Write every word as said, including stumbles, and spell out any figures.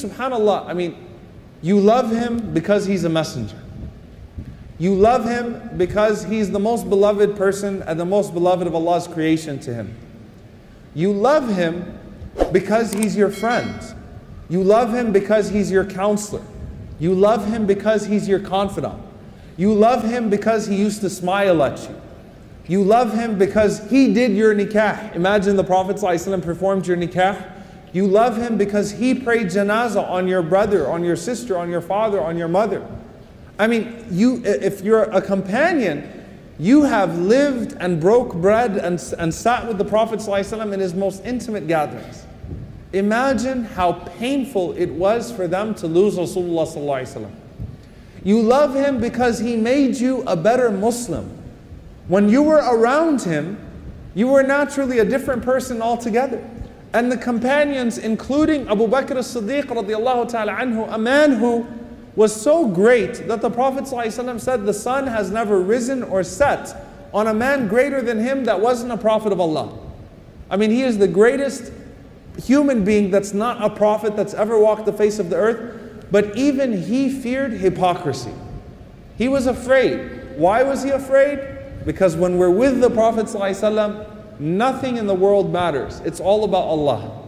subhanAllah, I mean, you love him because he's a messenger. You love him because he's the most beloved person and the most beloved of Allah's creation to him. You love him because he's your friend. You love him because he's your counselor. You love him because he's your confidant. You love him because he used to smile at you. You love him because he did your nikah. Imagine the Prophet ﷺ performed your nikah. You love him because he prayed janazah on your brother, on your sister, on your father, on your mother. I mean, you, if you're a companion, you have lived and broke bread and, and sat with the Prophet ﷺ in his most intimate gatherings. Imagine how painful it was for them to lose Rasulullah ﷺ. You love him because he made you a better Muslim. When you were around him, you were naturally a different person altogether. And the companions, including Abu Bakr as-Siddiq radiallahu ta'ala anhu, a man who was so great that the Prophet ﷺ said the sun has never risen or set on a man greater than him that wasn't a prophet of Allah. I mean, he is the greatest human being that's not a prophet that's ever walked the face of the earth, but even he feared hypocrisy. He was afraid. Why was he afraid? Because when we're with the Prophet ﷺ, nothing in the world matters. It's all about Allah.